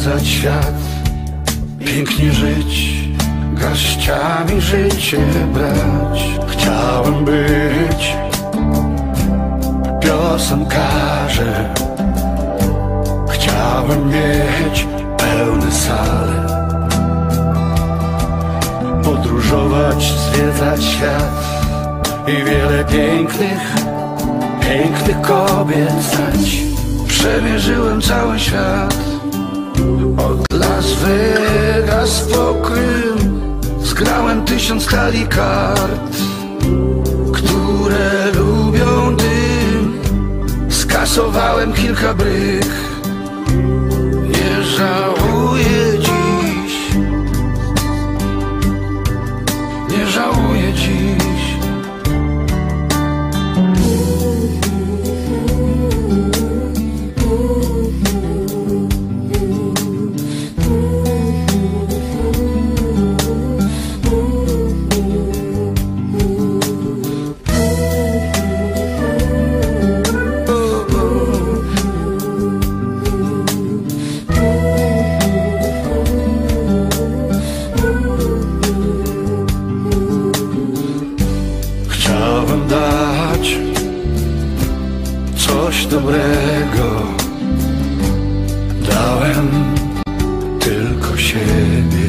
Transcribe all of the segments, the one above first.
zwiedzać świat, pięknie żyć, garściami życie brać. Chciałem być piosenkarzem, chciałem mieć pełne sale, podróżować, zwiedzać świat i wiele pięknych kobiet znać. Przemierzyłem cały świat, od Las Vegas po Krym. Zgrałem 1000 talii kart, które lubią dym. Skasowałem kilka bryk, nie żałuję dziś, nie żałuję dziś. Chciałem dać coś dobrego, dałem tylko siebie.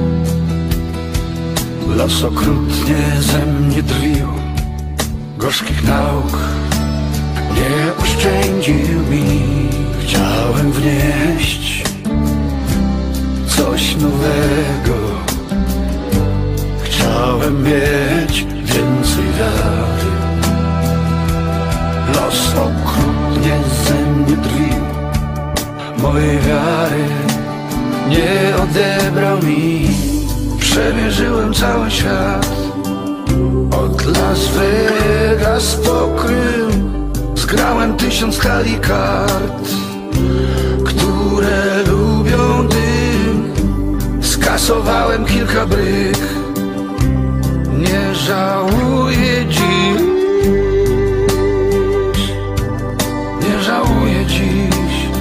Los okrutnie ze mnie drwił, gorzkich nauk nie oszczędził mi. Chciałem wnieść coś nowego, chciałem mieć więcej wiary. Los okrutnie ze mnie drwił, mojej wiary nie odebrał mi. Przemierzyłem cały świat, od Las Vegas po Krym. Zgrałem 1000 talii kart, które lubią dym. Skasowałem kilka bryk, nie żałuję dziś, nie żałuję dziś.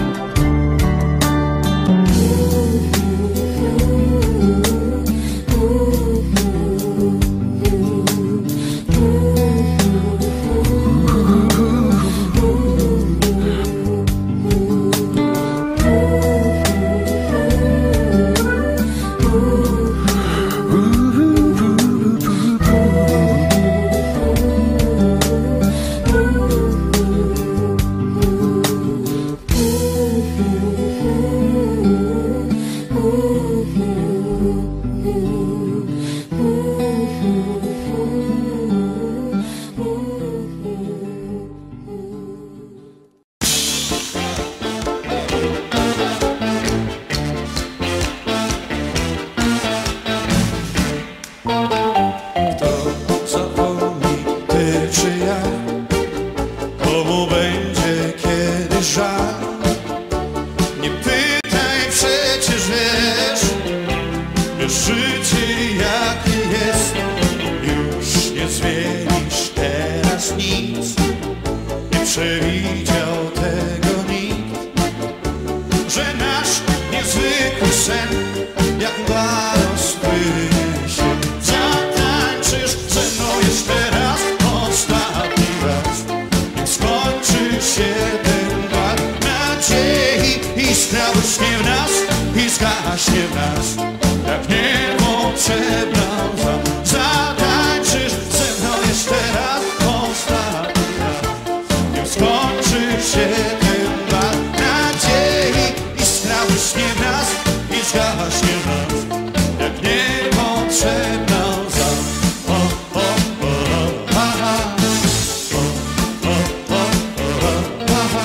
Życie jakie jest, już nie zmienisz teraz nic. Nie przewidział tego nikt, że nasz niezwykły sen jak balon spłynie się. Zatańczysz ze mną jeszcze raz, ostatni raz, nim skończy się ten bal nadziei. Iskra błyśnie w nas i zgaśnie w nas, jak niepotrzebna łza. Zatańczysz ze mną jeszcze raz, ostatni raz, nim skończy się ten bal nadziei. Iskra błyśnie w nas i zgaśnie w nas, jak niepotrzebna łza. O, o, o, o, aha. O, o, o, o, aha.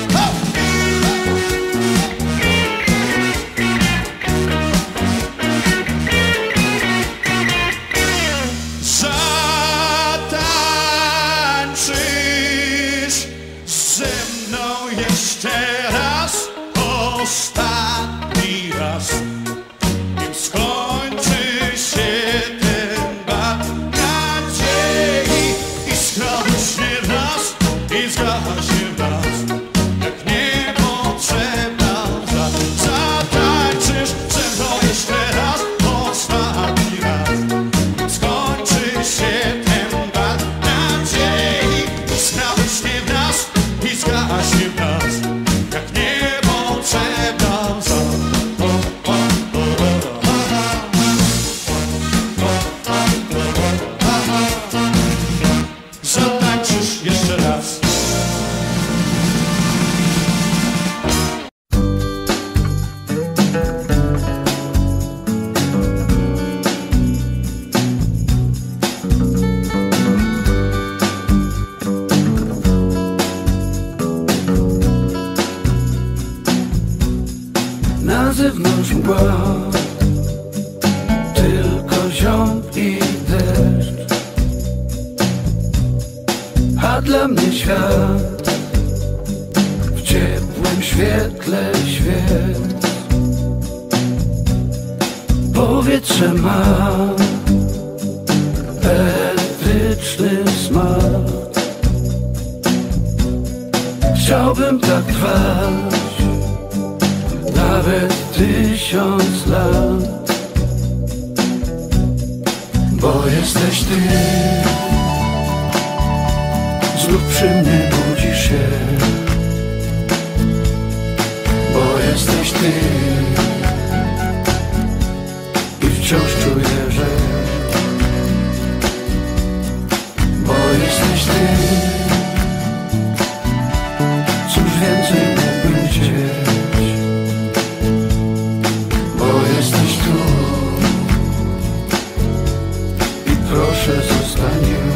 Zatańczysz ze mną jeszcze raz, ostatni raz, nim skończy się ten bal nadziei. Iskra błyśnie w nas i zgaśnie w nas, jak niepotrzebna łza. zewnątrz mgła, tylko ziąb i deszcz, a dla mnie świat w ciepłym świetle świec. Powietrze ma elektryczny smak. Chciałbym tak trwać nawet 1000 lat, bo jesteś ty. Znów przy mnie budzisz się, bo jesteś ty. I wciąż czuję, że bo jesteś ty. Cóż więcej mógłbym chcieć, bo jesteś tu. I proszę, zostań już.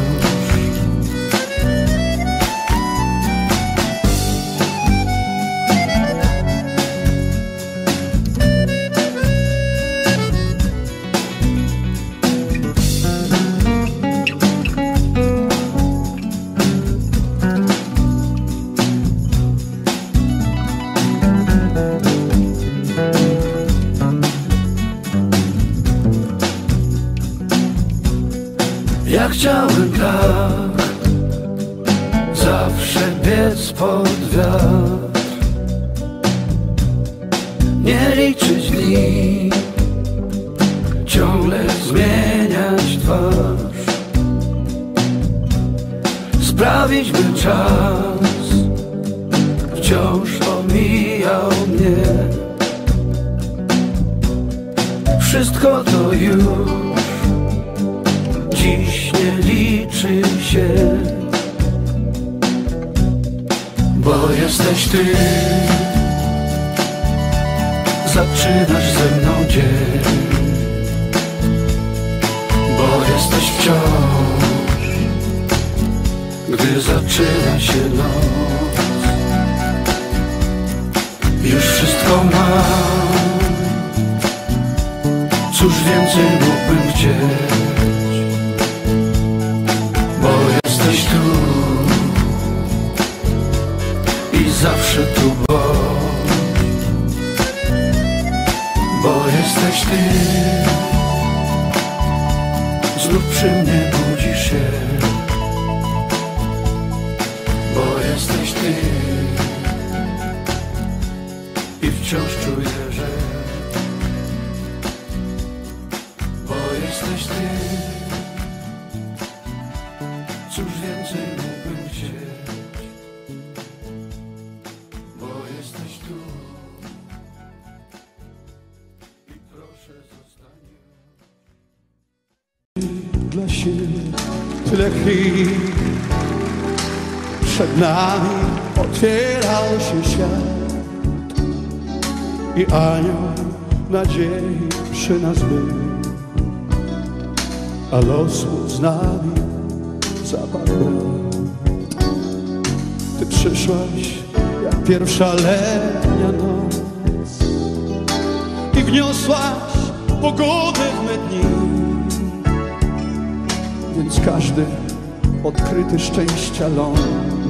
Ja chciałbym tak zawsze biec pod wiatr, nie liczyć dni, ciągle zmieniać twarz, sprawić, by czas wciąż omijał mnie. Wszystko to już dziś nie liczy się, bo jesteś ty. Zaczynasz ze mną dzień, bo jesteś wciąż, gdy zaczyna się noc. Już wszystko mam, cóż więcej mógłbym chcieć, bo jesteś tu i zawsze tu bądź, bo jesteś ty. Znów przy mnie budzisz się, bo jesteś ty. I wciąż czuję, że bo jesteś ty. Cóż więcej mógłbym chcieć, bo jesteś tu. I proszę, zostań. Dla siebie tyle chwil przed nami otwierał się świat i anioł nadziei przy nas był, a losu z nami zapadł. Ty przyszłaś jak pierwsza letnia noc i wniosłaś pogodę w me dni, więc każdy odkryty szczęścia ląd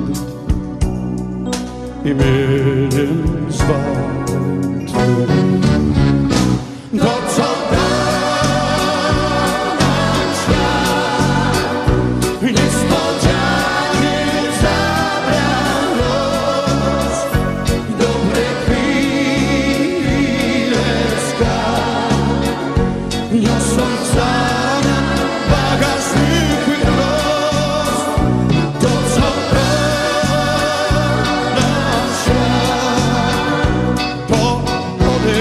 i mylnym zwątpił. To co da nam świat, niespodzianie zabrał los, dobre chwile skarb niosą w zamian bagaż zwykłych roz. To co da nam świat, to odejdzie.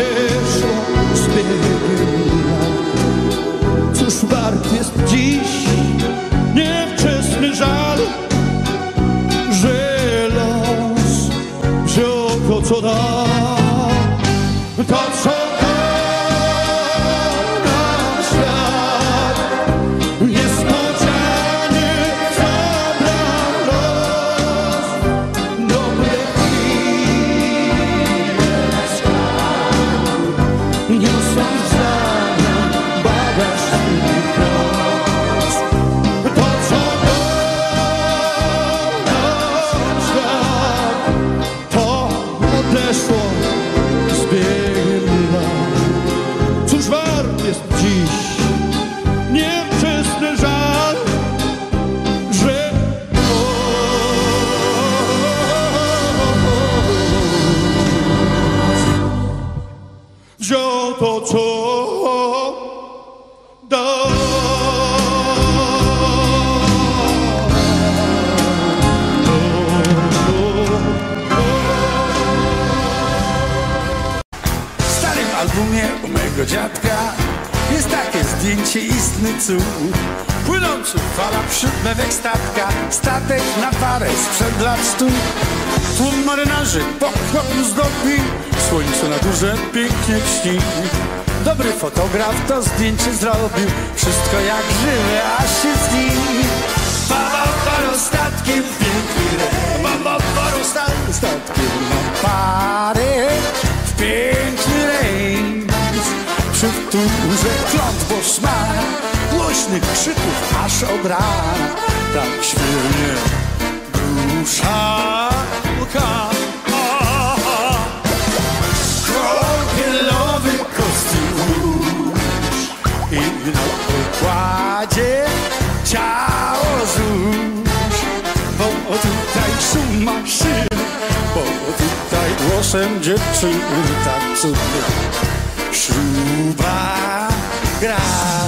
W starym albumie u mego dziadka jest takie zdjęcie istny cud. Płynący fala wśród mewek statka, statek na parę sprzed lat 100. Tłum marynarzy pochop zdobi, słońcu na górze pięknie śni. Dobry fotograf to zdjęcie zrobił, wszystko jak żywe, aż się zdni. Baba statkiem piękny rej, baba statkiem na parę w piękny rejs. Przy wtórze klątwo szmara, głośnych krzyków aż od rana. Tak świetnie gruszalka. Kąpielowy kostium i na pokładzie ciało złóż. Bo tutaj szum maszyn, bo tutaj głosem dziewczyny tak cudnie śruba gra.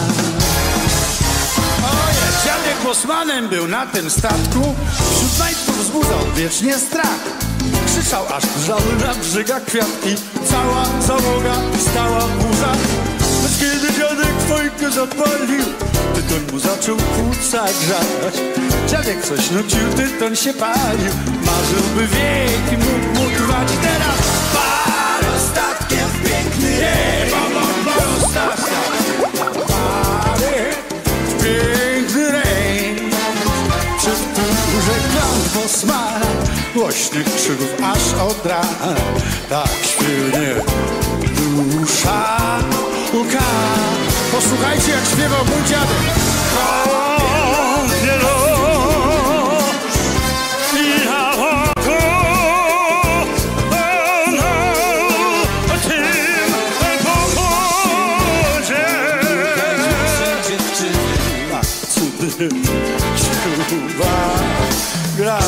Oje, dziadek bosmanem był na tym statku, wśród majtków wzbudzał wiecznie strach. Krzyczał, aż drżały na brzegach kwiatki, cała załoga stała w burzach. Lecz kiedy dziadek fajkę zapalił, tytoń mu zaczął płuca grzać. Dziadek coś nucił, tytoń się palił, marzył, by wieki mógł trwać. Teraz parostatkiem w piękny rej, parostatkiem w piękny rej. Przy wtórze klątwo smara, głośnych krzyków aż od rana. Tak śpiewanie dusza łka. Posłuchajcie, jak śpiewał mój dziadek. Śruba gra.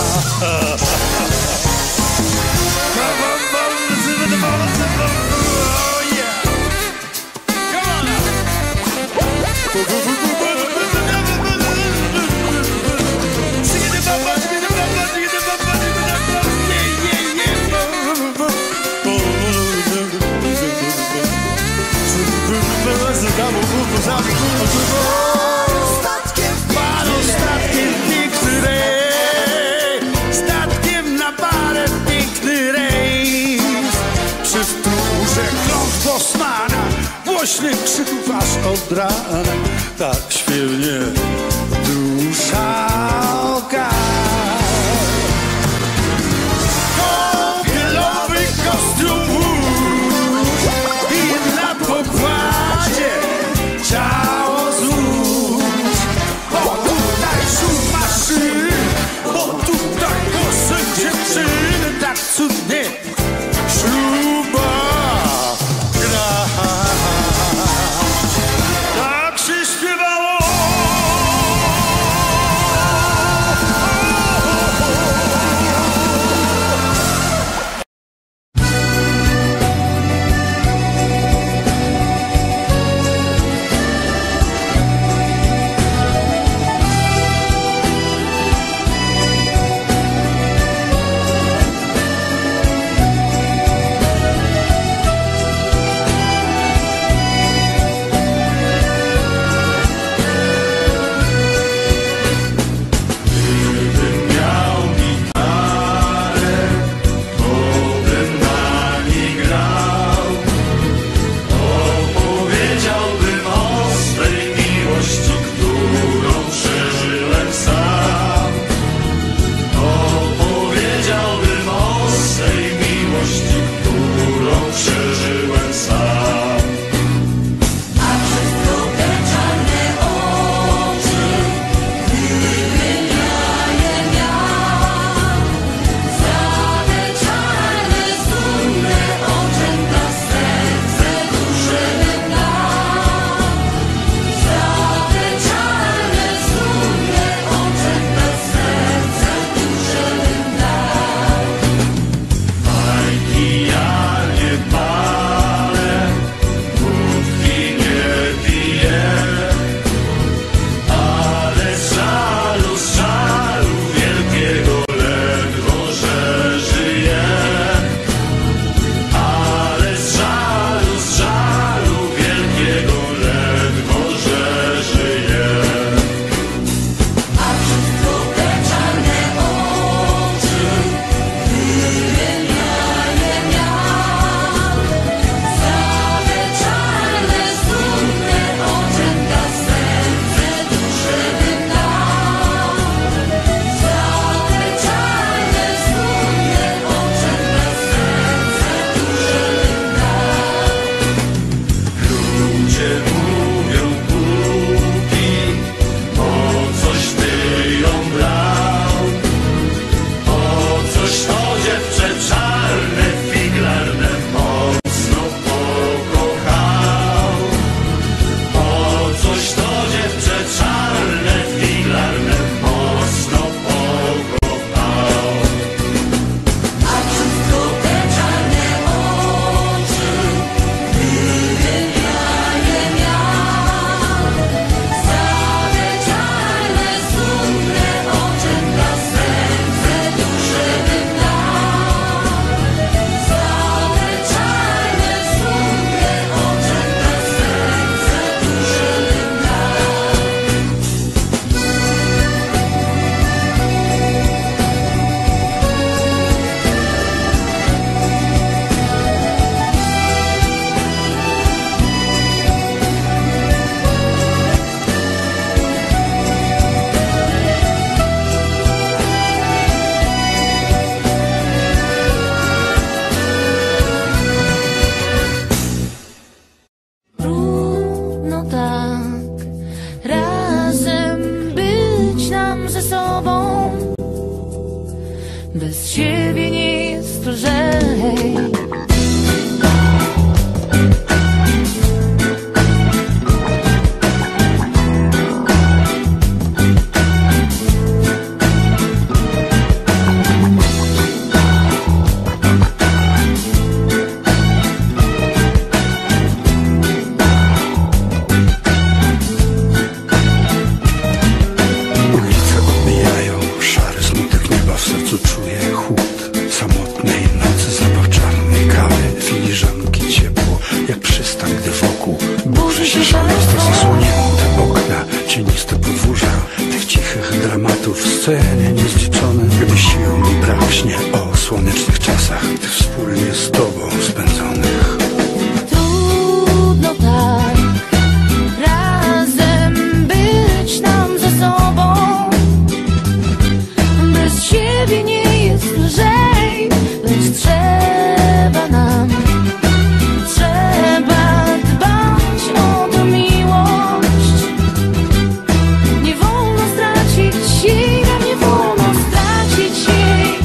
Statkiem na parę piękny rejs. Przy wtórze klątwo smana, głośnych krzyków aż od rana. Tak śpiewnie dusza oka. Kąpielowy kostium włóż i na pokładzie ciało złóż. Bo tutaj szum maszyn, bo tutaj głosem dziewczyny tak cudnie śruba gra. Tak się śpiewało Prosto zasłonięte okna, cieniste podwórza tych cichych dramatów, sceny niezliczone. Gdy sił mi braknie o słonecznych czasach, tych wspólnie z tobą spędzonych. Trudno tak razem być nam ze sobą. Bez siebie nie jest lżej, lecz trzeba nam, trzeba dbać o tę miłość. Nie wolno stracić jej, nam nie wolno stracić jej.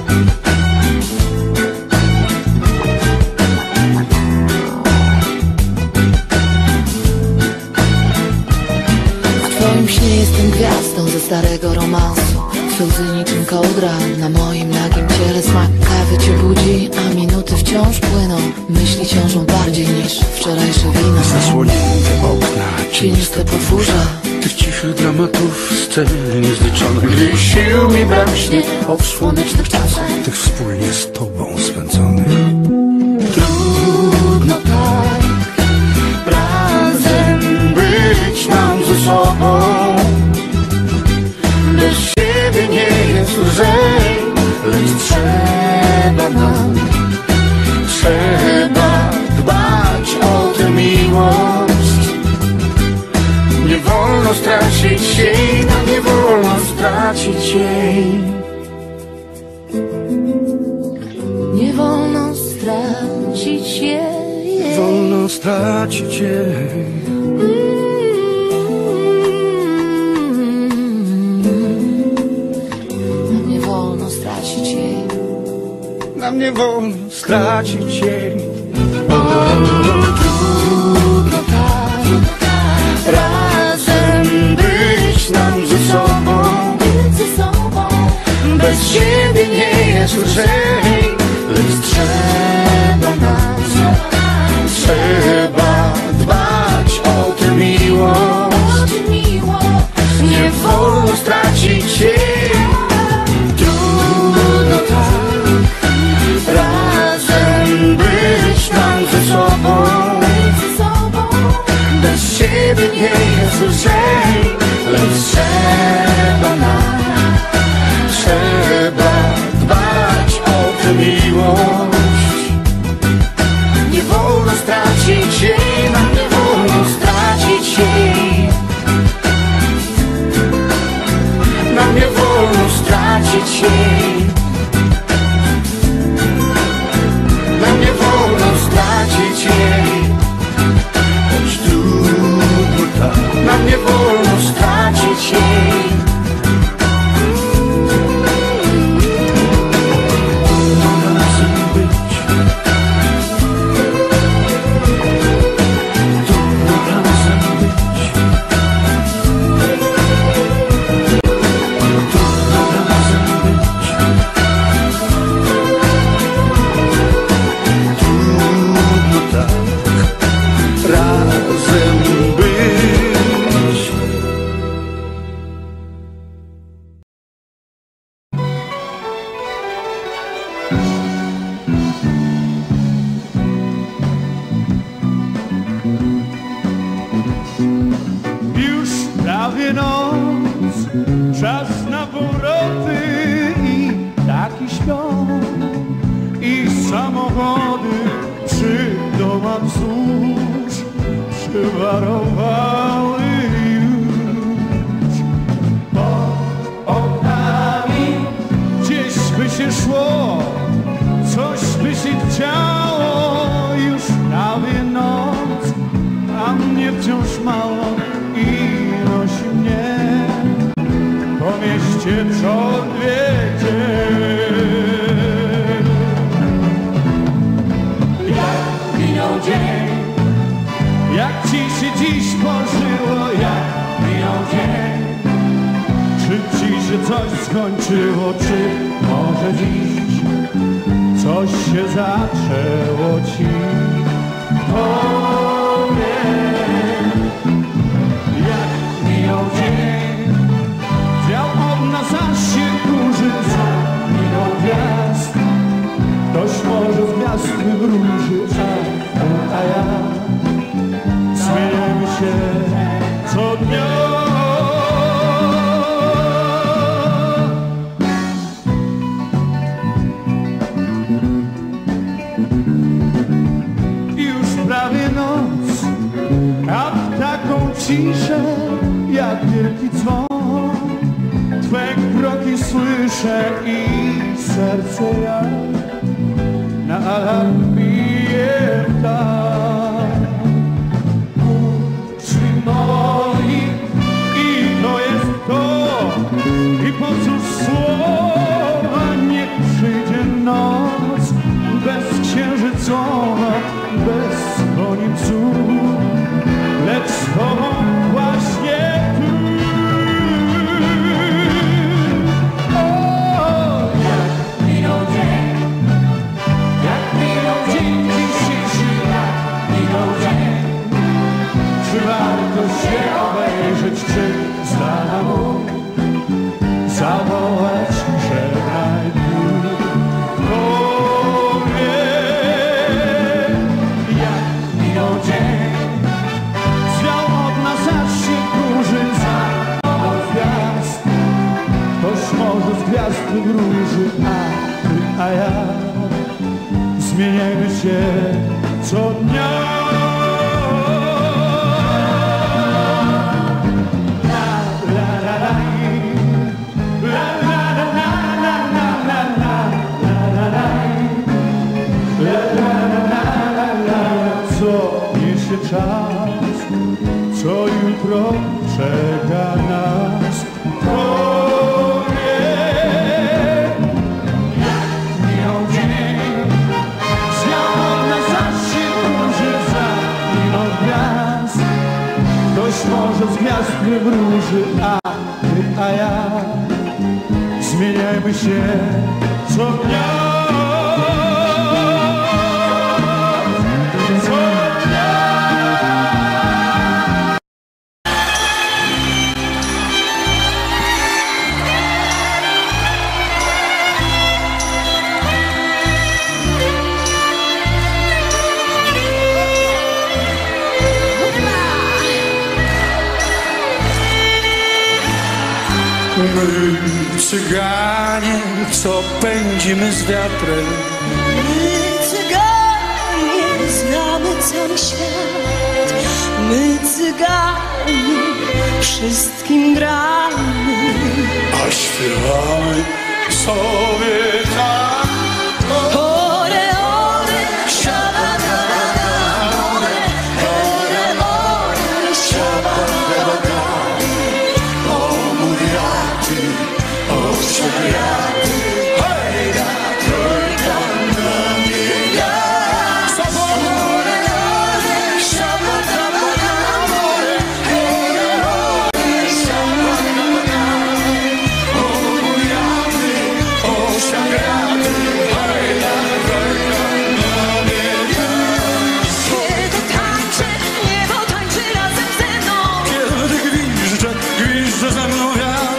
W twoim śnie jestem gwiazdą ze starego romansu. Łzy niczym kołdra na moim nagim ciele. Smak kawy cię budzi, a minuty wciąż płyną. Myśli ciążą bardziej niż wczorajsze wino. Zasłonięte okna, cieniste podwórza tych cichych dramatów, sceny niezliczone. Gdy sił mi braknie o słonecznych czasach, tych wspólnie z tobą spędzonych. Trudno tak razem być nam ze sobą. Bez siebie nie jest lżej, lecz trzeba nam, trzeba dbać o tę miłość. Nie wolno stracić jej, nam nie wolno stracić jej. Nie wolno stracić jej. Wolno stracić jej. Nam nie wolno stracić jej. Nam nie wolno stracić jej. Trudno tak razem być nam ze sobą. Bez siebie nie jest lżej, lecz trzeba nam, trzeba dbać o tę miłość. Nie wolno stracić jej. Trudno tak razem być nam ze sobą. Bez siebie nie jest lżej, lecz trzeba nam, trzeba dbać o tę miłość. Nie wolno stracić jej, nam nie wolno stracić jej. Nam nie wolno stracić jej. Nam nie wolno stracić jej. Choć trudno tak, nam nie wolno stracić jej. Prawie noc, czas na powroty i taki śpią. I samochody przy domach wzdłuż przywarowały już. Pod oknami gdzieś by się szło, coś by się chciało. Już prawie noc, a mnie wciąż mało i nosi mnie po mieście co odwiedzie. Jak minął dzień, jak ci się dziś pożyło, jak minął dzień. Czy ci się coś skończyło, czy może dziś coś się zaczęło ci? Dzień, dział od nas aż się kurzy, minął gwiazd. Ktoś może z gwiazd wywróży, a ja zmieniamy ciszę jak wielki dzwon, Twe kroki słyszę i serce jak na alarm bije tak. Oczy moich i to jest to, i po cóż słowa, niech przyjdzie noc bezksiężycowa, bez konieców, lecz z Tobą właśnie tu. O, jak minął dzień, dzisiejszy jak minął dzień. Czy warto się obejrzeć, czy z dala mu zawołać żegnaj tu? Wróży, a ty, a ja zmieniajmy się co dnia. Co niesie czas, co jutro czeka nas. Może z gwiazd wróży, a ty, a ja zmieniajmy się co dnia. Co dnia. My, cyganie, co pędzimy z wiatrem. My, cyganie, znamy cały świat. My, cyganie, wszystkim gramy, A śpiewamy sobie tak. Ore, ore, szabadabada, ore, ore, ore, szabadabada. Przegraty, hejda, trójka na mienia. Ore, ore, szabadabada, ore, ore, ore, szabadabada. O mój jawy, o przegraty, hejda, trójka na mienia. Kiedy tańczę, niebo tańczy razem ze mną. Kiedy gwiżdżę ze mną wiatr.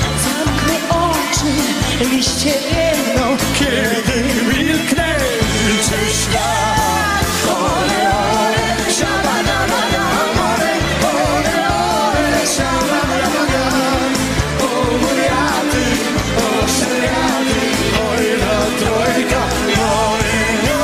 Liście jedną, kiedy milknę, czy świat. Ore, ore, szabadabada, ore, ore, ore, szabadabada. O mój jawy, o szriady, oj na trójka, oj no.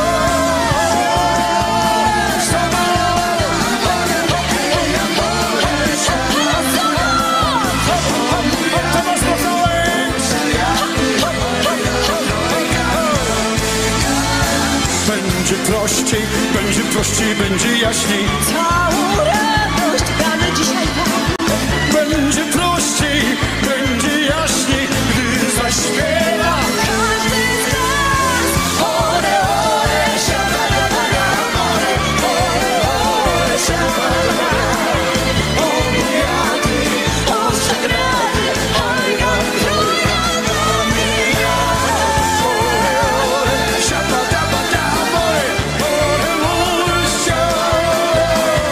Będzie prościej, będzie jaśniej. Całą radość damy dzisiaj tak. Będzie prościej, będzie jaśniej, gdy zaśpiewa Każdy z nas. Ore, ore, szabadabada, ore, ore, ore, szabadabada. O mój jawy, o przegrany, oj, nam trójka na mienia. ore, ore, szabadabada, ore, ore, ore, szabadabada.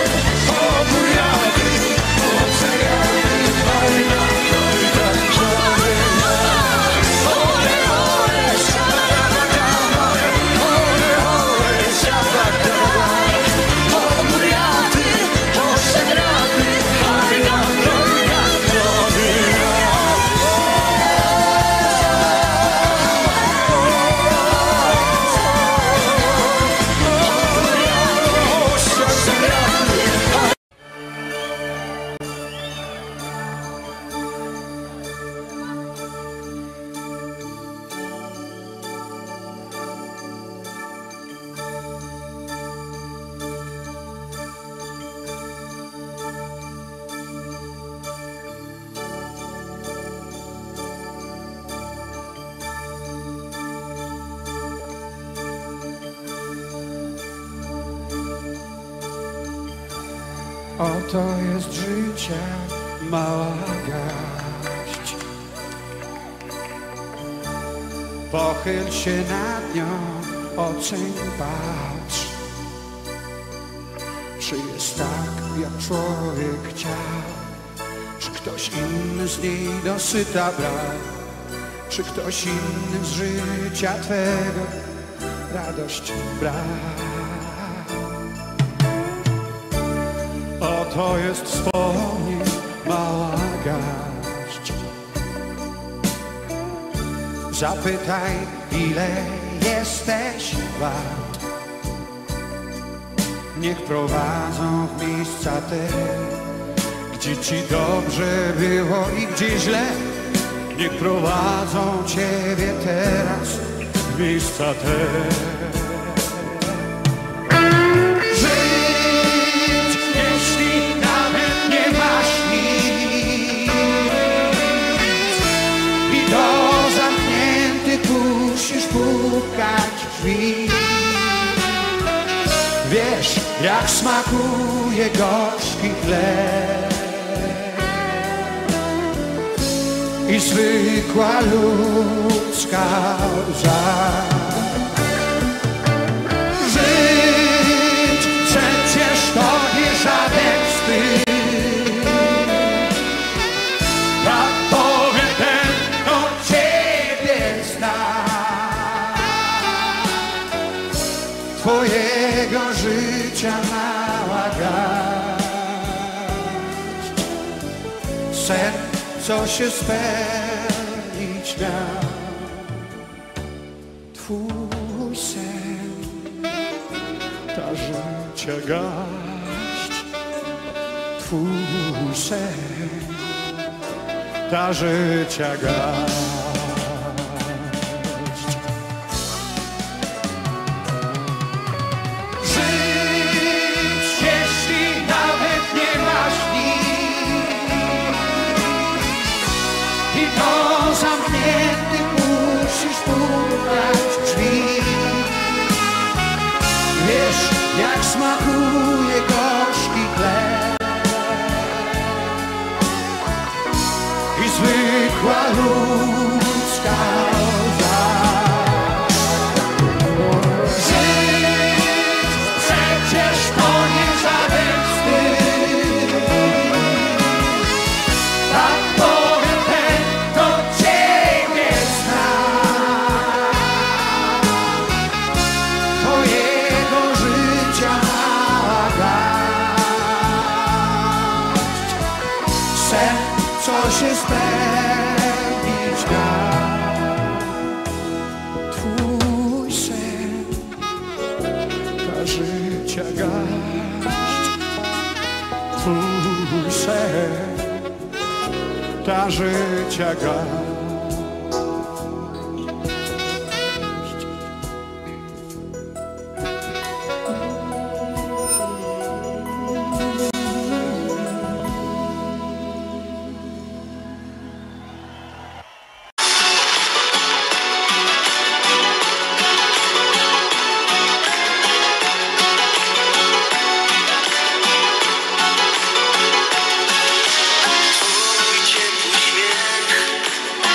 Oto jest życia mała garść. Pochyl się nad nią, oceń, patrz. Czy jest tak, jak człowiek chciał? Czy ktoś inny z niej dosyta brał? Czy ktoś inny z życia twego radość brał? Oto jest wspomnień mała garść. Zapytaj, ile jesteś wart. Niech prowadzą w miejsca te, gdzie ci dobrze było i gdzie źle. Niech prowadzą ciebie teraz w miejsca te. Żyć, jeśli nawet nie masz nic i do zamkniętych musisz pukać drzwi. Wiesz, jak smakuje gorzki chleb i zwykła ludzka łza. Żyć przecież to nie żaden wstyd, a powiem ten, kto ciebie zna. Twojego życia mała garść, sen, co się spełnić miał. Twój sen, ta życia garść. Twój sen, ta życia garść. Jak smakuje gorzki chleb i zwykła ludzka łza. Żyć przecież to nie żaden wstyd, tak powiem ten, kto ciebie zna. Twojego życia mała garść, sen, co się spełnić miał. Twój sen, ta życia garść. Twój sen, ta życia garść. Ciepły śmiech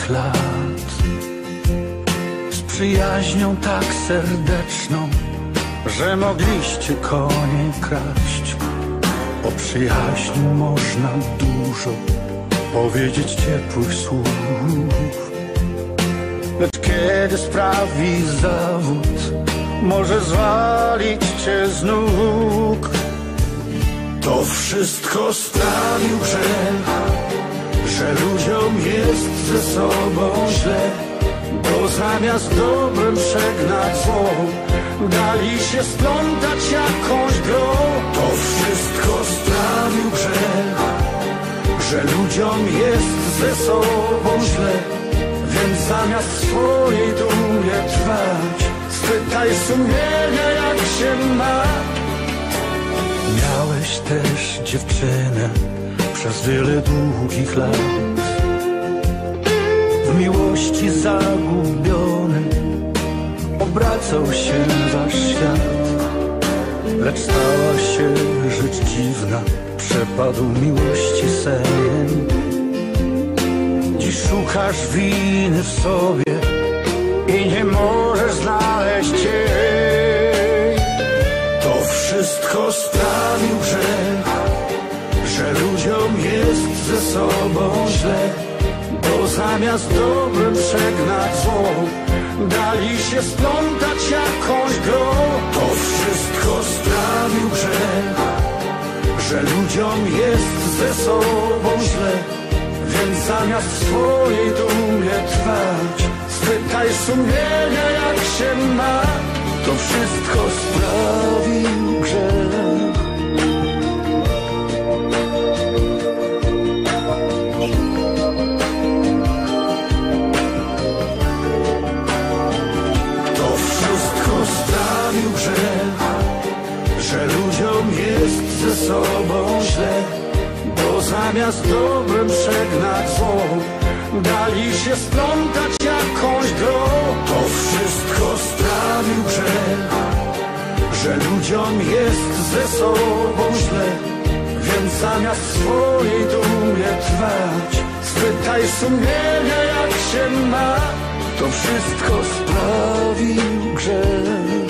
długich lat. Z przyjaźnią tak serdeczną, że mogliście konie kraść. O przyjaźni można dużo powiedzieć ciepłych słów, lecz kiedy sprawi zawód, może zwalić cię z nóg. To wszystko sprawił grzech, że ludziom jest ze sobą źle, bo zamiast dobrem przegnać zło, dali się splątać jakąś grą. To wszystko sprawił grzech, że ludziom jest ze sobą źle, więc zamiast w swojej dumie trwać, spytaj sumienia, jak się ma. Miałeś też dziewczynę przez wiele długich lat, w miłości zagubiony obracał się wasz świat, lecz stała się rzecz dziwna, przepadł miłości sen. Dziś szukasz winy w sobie i nie możesz znaleźć jej. To wszystko sprawił grzech, że ludziom jest ze sobą źle, bo zamiast dobrem przegnać zło, dali się splątać jakąś grą. To wszystko sprawił grzech, że ludziom jest ze sobą źle, więc zamiast w swojej dumie trwać, spytaj sumienia, jak się ma. To wszystko sprawił grzech. To wszystko sprawił grzech, że ludziom jest ze sobą źle, bo zamiast dobrem przegnać zło, dali się splątać jakąś grą. To wszystko sprawił grzech, że ludziom jest ze sobą źle, więc zamiast w swojej dumie trwać, spytaj sumienia, jak się ma. To wszystko sprawił grzech.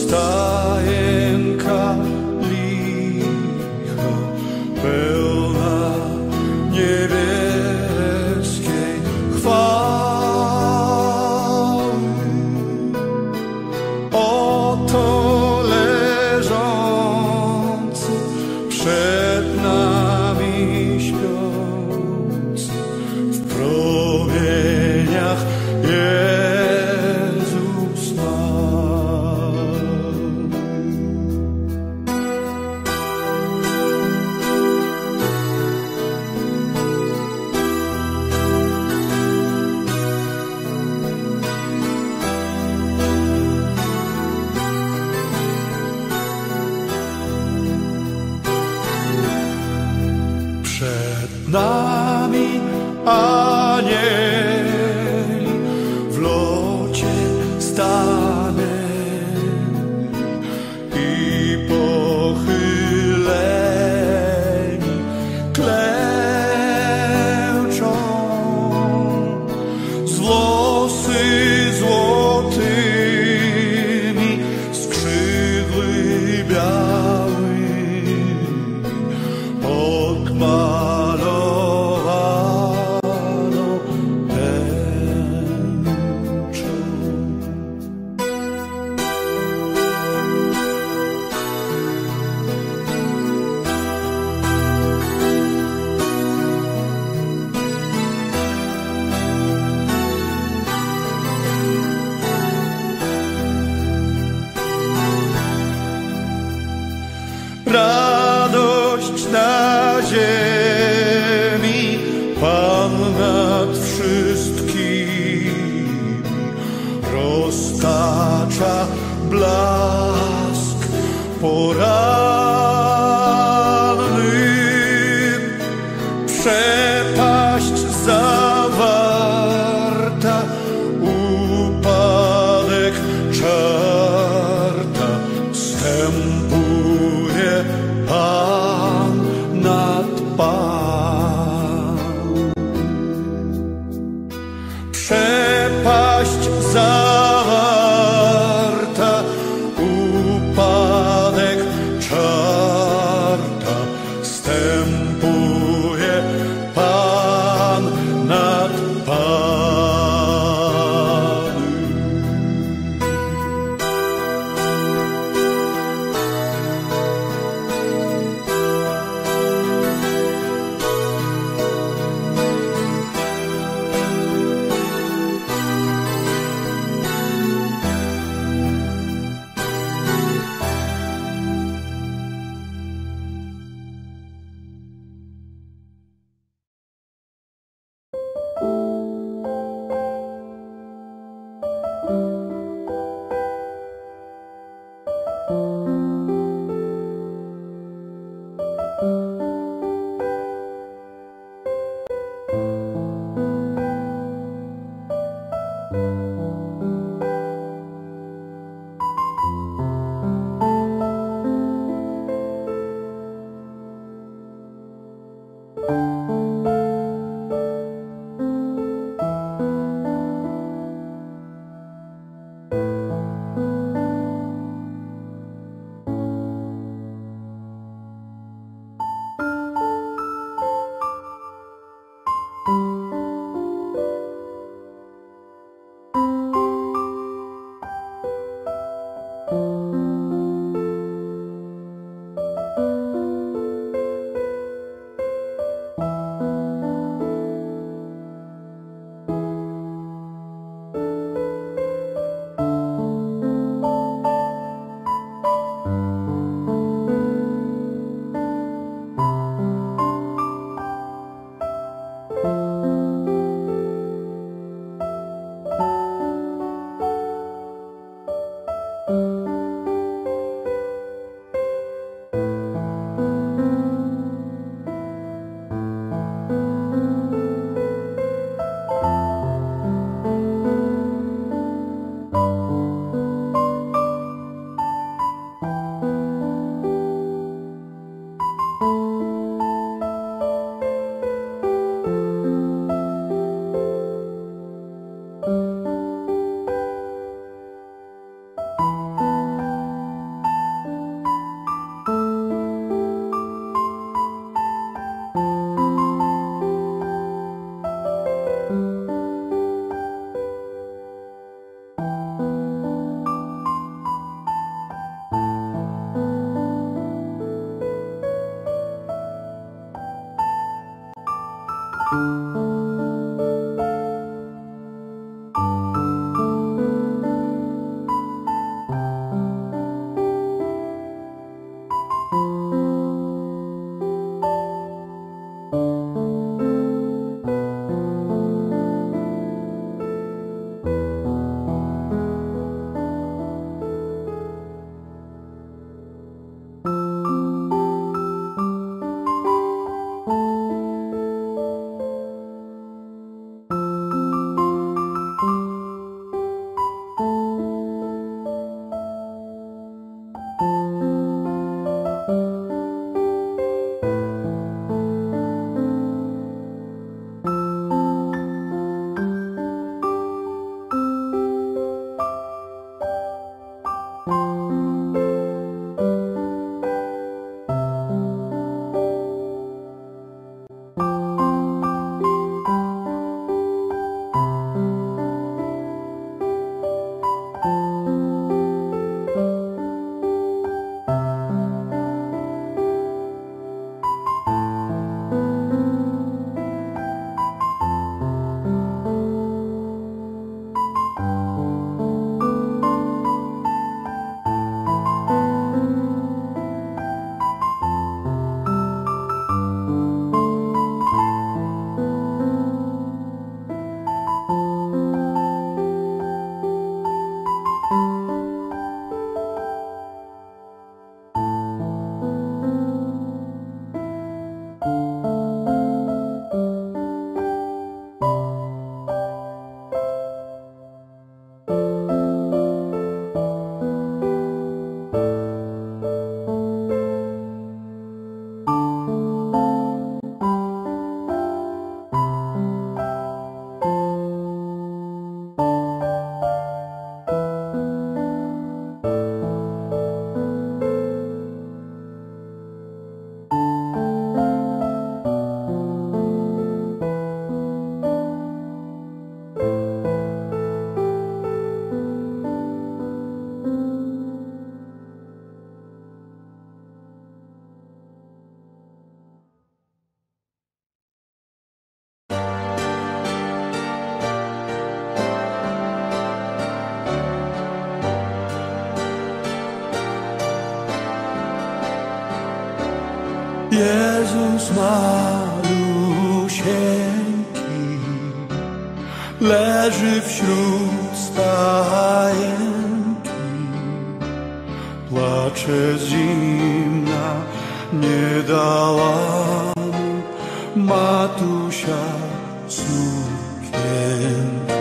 stajenka licha, pełna niebieskiej chwały. Oto leżący przed nami śpiący w promieniach Jezus zmarł. Przed nami anieli w locie stanęli i pochyleni klęczą, z włosy złotymi, skrzydły białymi odmalowaną tęczą. Radość na ziemi, Pan nad wszystkimi roztacza blask poranny. Przepaść zawarta, upadek czarta, wstępuje Pan nad Pan. Przepaść zawarta, upadek czarta, Jezus malusieńki leży wśród stajenki, płacze zimna, nie dała mu matusia sukienki.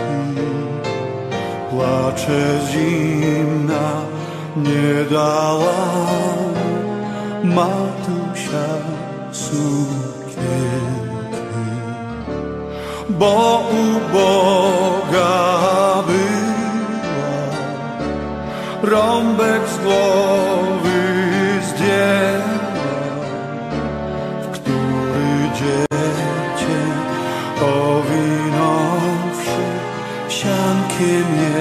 Płacze zimna, nie dała mu matusia sukienki, bo uboga była, rąbek z głowy zdjęła, w który dziecię owinąwszy siankiem je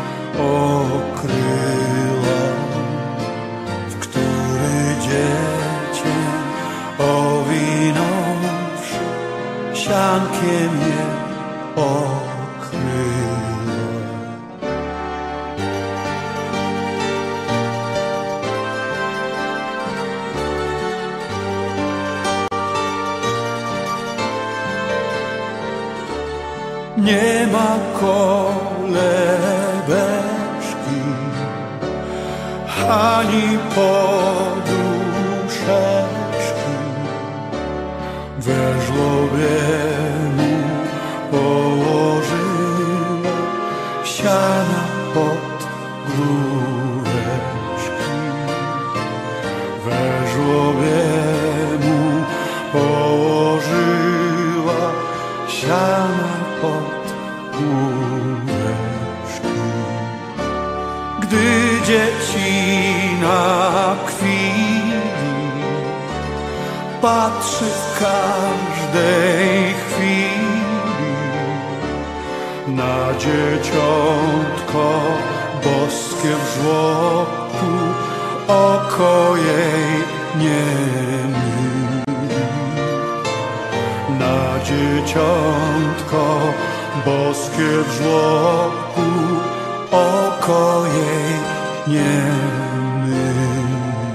okryła, w który dziecię owinąwszy siankiem je okryła. Nie ma kolebeczki ani poduszeczki, we żłobie mu położyła siana pod główeczki. We żłobie mu położyła siana pod główeczki. Gdy dziecina kwili, patrzy w każdej chwili na dzieciątko boskie w żłobku, oko jej nie myli. Na dzieciątko boskie w żłobku, oko jej nie myli.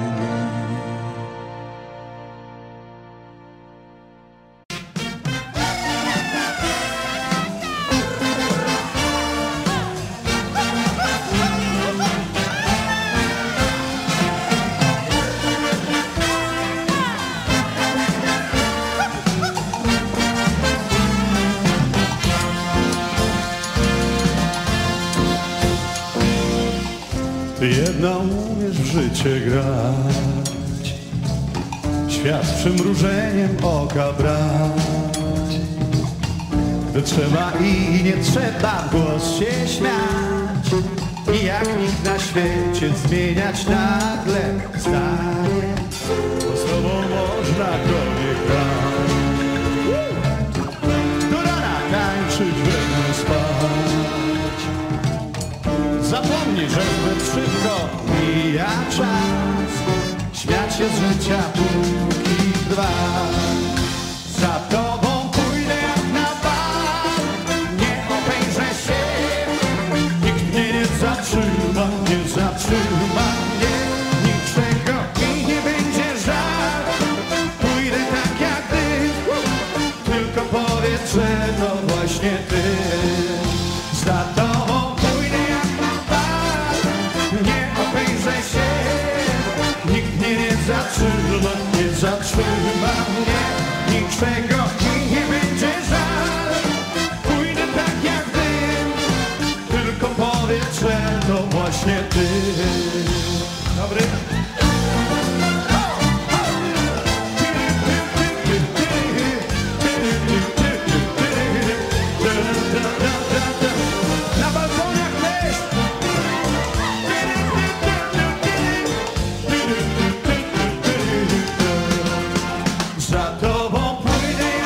Ty jedna umiesz w życie grać, świat przymrużeniem oka brać. Gdy trzeba i nie trzeba w głos się śmiać i jak nikt na świecie zmieniać nagle zdanie, bo z tobą można krowie grać. Do rana tańczyć, we dniu spać. Zapomnij, że zbyt szybko mija czas, śmiać się z życia póki trwa. Za tobą pójdę jak na bal, nie obejrzę się, nikt mnie nie zatrzyma, nie zatrzyma mnie niczego i nie będzie żal. Pójdę tak jak ty, tylko powiedz, że to właśnie ty. Za tobą pójdę jak na bal, nie obejrzę się, nikt mnie nie zatrzyma, nie zatrzyma mnie niczego i nie będzie żal. Pójdę tak jak dym, tylko powiedz, że to właśnie ty. Dobry? Na balkonach też. Za tobą pójdę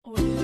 Ojej.